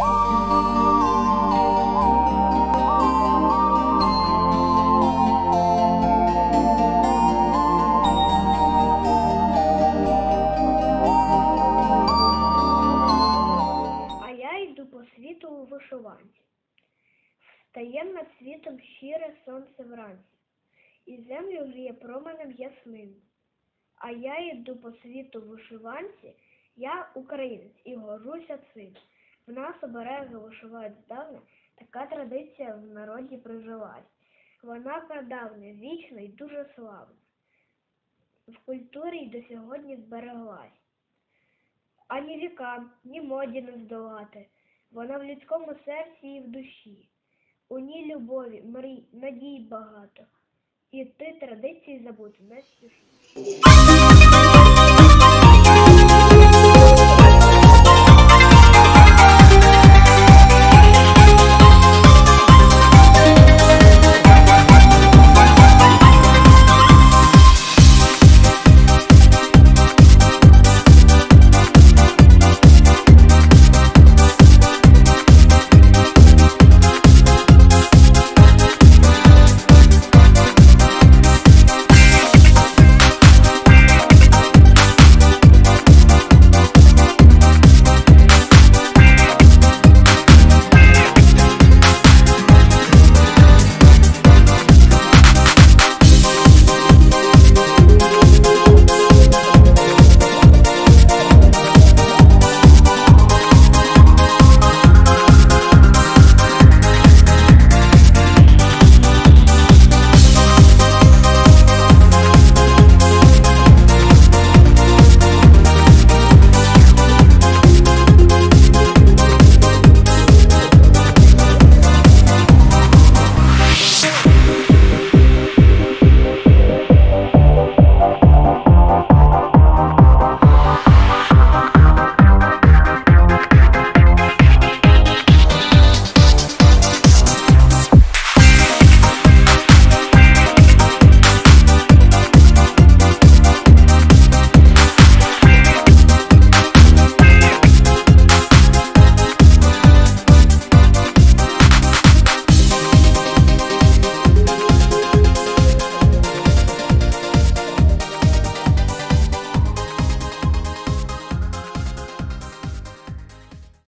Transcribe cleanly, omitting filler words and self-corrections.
По світу у вишиванці. Встає над світом щире сонце вранці, і землю гріє променем ясним. А я йду по світу в вишиванці, я українець і горжуся цим. В нас обереги вишивають здавна, така традиція в народі прижилась. Вона прадавня, вічна і дуже славна. В культурі й до сьогодні збереглась. Ані вікам, ні моді не здолати. Вона в людському серці і в душі. У ній любові, мрій, надій багато. І ти традиції забути не спіши.